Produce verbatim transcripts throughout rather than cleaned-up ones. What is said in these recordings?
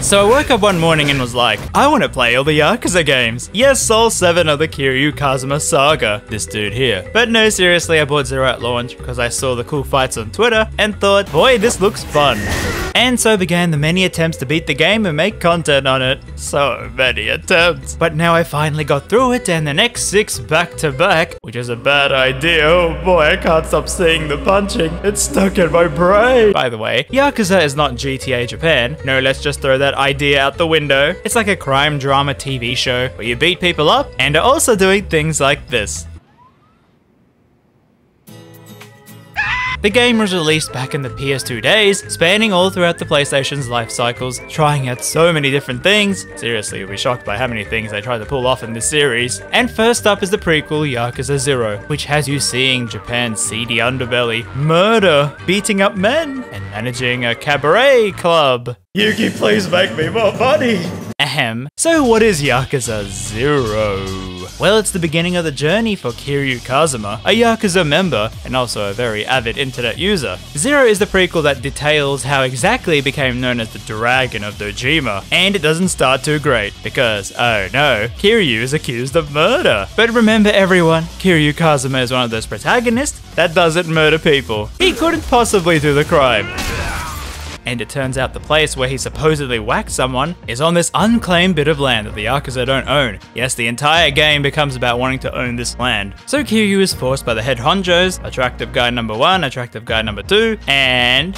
So I woke up one morning and was like, I want to play all the Yakuza games. Yes, all seven of the Kiryu Kazuma saga. This dude here. But no, seriously, I bought Zero at launch because I saw the cool fights on Twitter and thought, boy, this looks fun. And so began the many attempts to beat the game and make content on it. So many attempts. But now I finally got through it, and the next six back to back, which is a bad idea. Oh boy, I can't stop seeing the punching. It's stuck in my brain. By the way, Yakuza is not G T A Japan. No, let's just throw that idea out the window. It's like a crime drama T V show where you beat people up and are also doing things like this. The game was released back in the P S two days, spanning all throughout the PlayStation's life cycles, trying out so many different things. Seriously, you'll be shocked by how many things they tried to pull off in this series. And first up is the prequel Yakuza Zero, which has you seeing Japan's seedy underbelly, murder, beating up men, and managing a cabaret club. Yuki, please make me more money! Ahem. So what is Yakuza Zero? Well, it's the beginning of the journey for Kiryu Kazuma, a Yakuza member and also a very avid internet user. Zero is the prequel that details how exactly he became known as the Dragon of Dojima, and it doesn't start too great because, oh no, Kiryu is accused of murder. But remember everyone, Kiryu Kazuma is one of those protagonists that doesn't murder people. He couldn't possibly do the crime. And it turns out the place where he supposedly whacked someone is on this unclaimed bit of land that the Yakuza don't own. Yes, the entire game becomes about wanting to own this land. So Kiryu is forced by the head honchos, attractive guy number one, attractive guy number two, and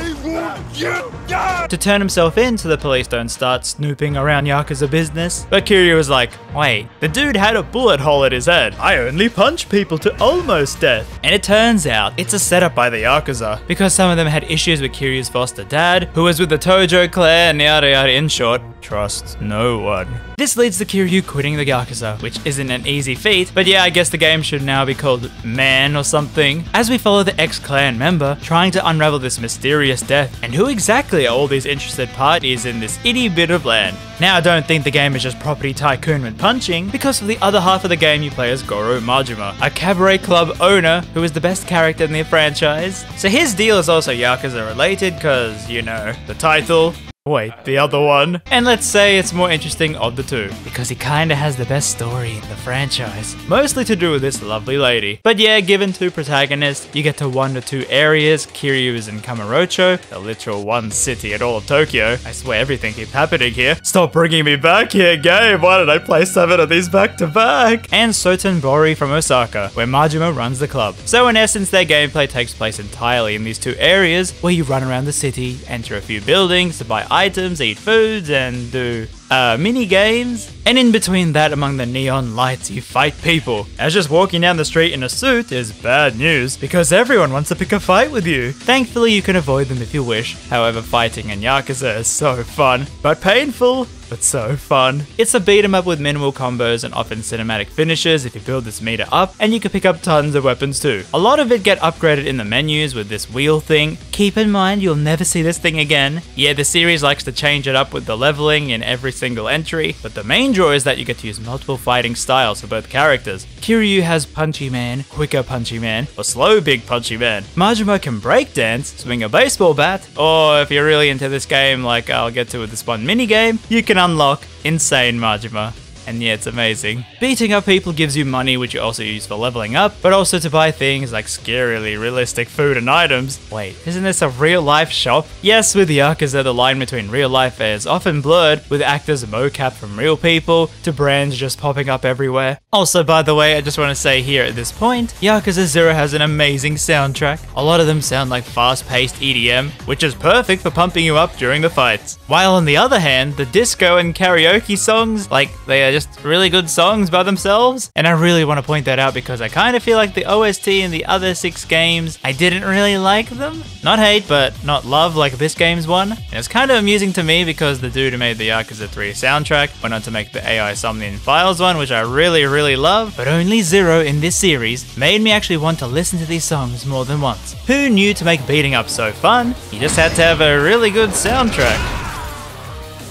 to turn himself in so the police don't start snooping around Yakuza business. But Kiryu is like, wait, the dude had a bullet hole in his head. I only punch people to almost death. And it turns out it's a setup by the Yakuza because some of them had issues with Kiryu's foster dad, who was with the Tojo clan, yada yada. In short, trust no one. This leads to Kiryu quitting the Yakuza, which isn't an easy feat, but yeah, I guess the game should now be called Man or something, as we follow the ex-clan member trying to unravel this mysterious death, and who exactly are all these interested parties in this itty bit of land. Now, I don't think the game is just property tycoon with punching, because for the other half of the game you play as Goro Majima, a cabaret club owner who is the best character in the franchise. So his deal is also Yakuza related, cause, you know, the title. Wait, the other one? And let's say it's more interesting of the two, because he kinda has the best story in the franchise. Mostly to do with this lovely lady. But yeah, given two protagonists, you get to one to two areas. Kiryu is in Kamurocho, the literal one city in all of Tokyo. I swear everything keeps happening here. Stop bringing me back here, game! Why did I play seven of these back to back? And Sotenbori from Osaka, where Majima runs the club. So in essence, their gameplay takes place entirely in these two areas, where you run around the city, enter a few buildings to buy items, eat foods, and do uh, mini games. And in between that, among the neon lights, you fight people. As just walking down the street in a suit is bad news, because everyone wants to pick a fight with you. Thankfully, you can avoid them if you wish. However, fighting in Yakuza is so fun, but painful. But so fun. It's a beat 'em up with minimal combos and often cinematic finishes if you build this meter up, and you can pick up tons of weapons too. A lot of it get upgraded in the menus with this wheel thing. Keep in mind you'll never see this thing again. Yeah, the series likes to change it up with the leveling in every single entry, but the main draw is that you get to use multiple fighting styles for both characters. Kiryu has Punchy Man, Quicker Punchy Man, or Slow Big Punchy Man. Majima can breakdance, swing a baseball bat, or if you're really into this game like I'll get to with this one minigame, you can unlock Insane Majima. And yeah, it's amazing. Beating up people gives you money, which you also use for leveling up, but also to buy things like scarily realistic food and items. Wait, isn't this a real life shop? Yes, with Yakuza, the line between real life is often blurred, with actors mocap from real people to brands just popping up everywhere. Also, by the way, I just want to say here at this point, Yakuza Zero has an amazing soundtrack. A lot of them sound like fast-paced E D M, which is perfect for pumping you up during the fights. While on the other hand, the disco and karaoke songs, like, they are just really good songs by themselves, and I really want to point that out because I kind of feel like the O S T in the other six games, I didn't really like them. Not hate, but not love like this game's one. And it's kind of amusing to me because the dude who made the Yakuza three soundtrack went on to make the A I Somnian Files one, which I really, really love, but only Zero in this series made me actually want to listen to these songs more than once. Who knew to make beating up so fun? You just had to have a really good soundtrack.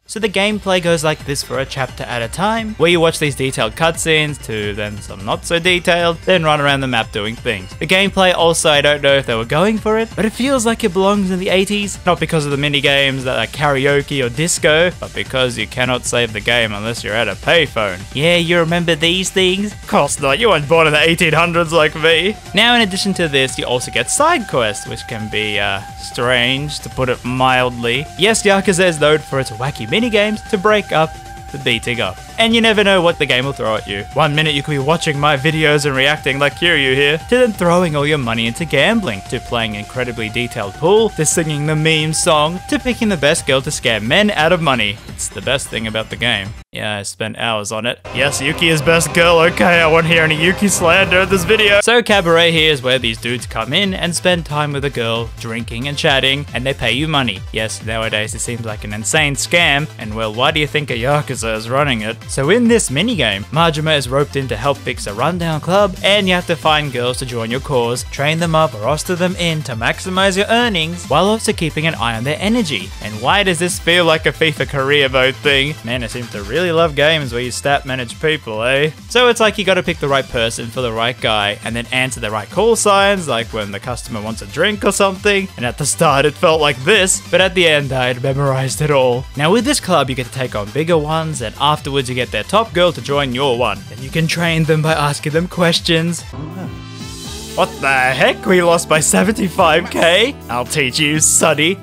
So the gameplay goes like this for a chapter at a time, where you watch these detailed cutscenes to then some not so detailed, then run around the map doing things. The gameplay also, I don't know if they were going for it, but it feels like it belongs in the eighties, not because of the mini games that are karaoke or disco, but because you cannot save the game unless you're at a payphone. Yeah, you remember these things? Of course not, you weren't born in the eighteen hundreds like me. Now in addition to this, you also get side quests, which can be uh, strange, to put it mildly. Yes, Yakuza is known for its wacky minigames to break up the beating up. And you never know what the game will throw at you. One minute you could be watching my videos and reacting like Kiryu here, to then throwing all your money into gambling, to playing incredibly detailed pool, to singing the meme song, to picking the best girl to scare men out of money. It's the best thing about the game. Yeah, I spent hours on it. Yes, Yuki is best girl, okay, I won't hear any Yuki slander in this video. So Cabaret here is where these dudes come in and spend time with a girl, drinking and chatting, and they pay you money. Yes, nowadays it seems like an insane scam, and well, why do you think a Yakuza is running it? So in this minigame, Majima is roped in to help fix a rundown club, and you have to find girls to join your cause, train them up, roster them in to maximize your earnings, while also keeping an eye on their energy. And why does this feel like a FIFA career mode thing? Man, I seem to really love games where you stat manage people, eh? So it's like you gotta pick the right person for the right guy, and then answer the right call signs, like when the customer wants a drink or something. And at the start it felt like this, but at the end I had memorized it all. Now with this club you get to take on bigger ones, and afterwards you get their top girl to join your one. Then you can train them by asking them questions. What the heck? We lost by seventy-five K? I'll teach you, Sonny.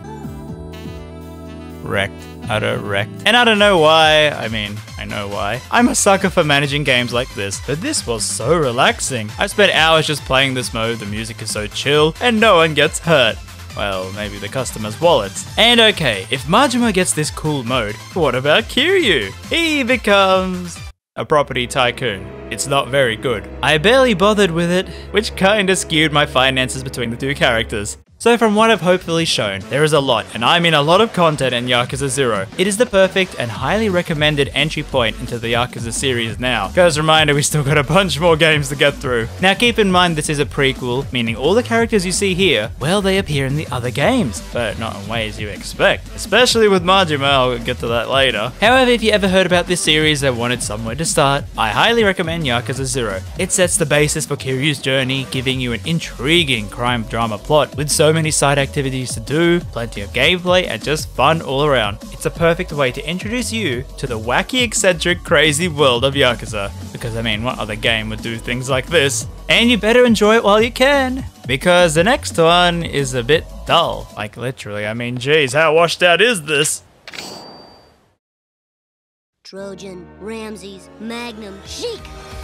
Wrecked. Utter wrecked. And I don't know why, I mean, I know why. I'm a sucker for managing games like this, but this was so relaxing. I spent hours just playing this mode, the music is so chill, and no one gets hurt. Well, maybe the customer's wallets. And okay, if Majima gets this cool mode, what about Kiryu? He becomes a property tycoon. It's not very good. I barely bothered with it, which kinda skewed my finances between the two characters. So from what I've hopefully shown, there is a lot, and I mean a lot of content in Yakuza Zero. It is the perfect and highly recommended entry point into the Yakuza series now. Guys, reminder, we still got a bunch more games to get through. Now keep in mind this is a prequel, meaning all the characters you see here, well, they appear in the other games, but not in ways you expect. Especially with Majima, I'll get to that later. However, if you ever heard about this series and wanted somewhere to start, I highly recommend Yakuza Zero. It sets the basis for Kiryu's journey, giving you an intriguing crime drama plot with so many side activities to do, plenty of gameplay, and just fun all around. It's a perfect way to introduce you to the wacky, eccentric, crazy world of Yakuza. Because I mean, what other game would do things like this? And you better enjoy it while you can, because the next one is a bit dull. Like literally, I mean, geez, how washed out is this? Trojan, Ramses, Magnum, Sheik.